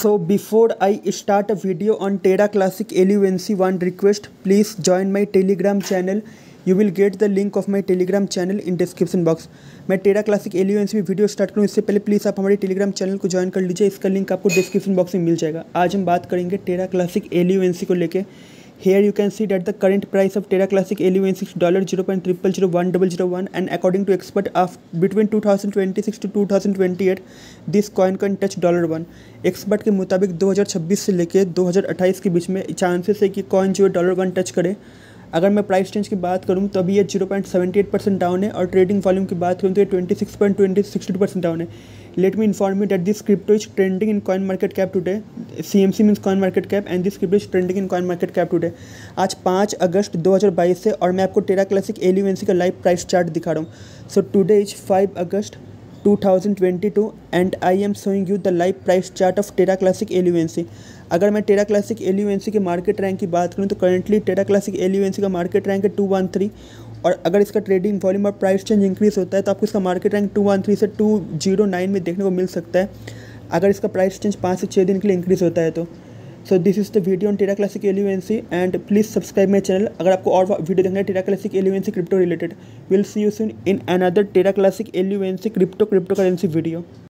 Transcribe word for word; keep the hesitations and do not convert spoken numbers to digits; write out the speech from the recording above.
So before I start a video on Terra Classic L U N C, one request, please join my Telegram channel. You will get the link of my Telegram channel in description box. मैं Terra Classic L U N C में video start करूँ इससे पहले please आप हमारे Telegram channel को join कर लीजिए। इसका लिंक आपको डिस्क्रिप्शन बॉक्स में मिल जाएगा। आज हम बात करेंगे Terra Classic L U N C को लेके। Here you can see that the current price of Terra Classic L U N C is dollar zero point zero zero one zero zero one, and according to expert of between two thousand twenty-six to two thousand twenty-eight this coin can touch dollar one। Expert के मुताबिक दो हज़ार छब्बीस से लेके दो हज़ार अट्ठाईस के बीच में चांसेस है कि कॉइन जो है डॉलर वन टच करे। अगर मैं प्राइस रेंज की बात करूँ तो अभी ये zero point seventy eight percent down है और ट्रेडिंग वॉल्यूम की बात करूँ तो ये twenty six point twenty six two percent down है। Let me inform you that this crypto is trending in coin market cap today. C M C means coin market cap and this crypto is trending in coin market cap today. आज पाँच अगस्त दो हज़ार बाईस है और मैं आपको Terra Classic L U N C का लाइव प्राइस चार्ट दिखा रहा हूँ। So today is five August two thousand twenty two and I am showing you the live price chart of Terra Classic L U N C. अगर मैं Terra Classic L U N C के market rank की बात करूँ तो currently Terra Classic L U N C का market rank है two one three, और अगर इसका ट्रेडिंग वॉल्यूम और प्राइस चेंज इंक्रीज होता है तो आपको इसका market rank two one three से टू जीरो नाइन में देखने को मिल सकता है अगर इसका प्राइस चेंज पाँच से छः दिन के लिए इंक्रीज होता है तो। So this is the video on Terra Classic L U N C and please subscribe my channel अगर आपको और वीडियो देखना है Terra Classic L U N C crypto related. Will see you soon in another Terra Classic L U N C crypto crypto currency video.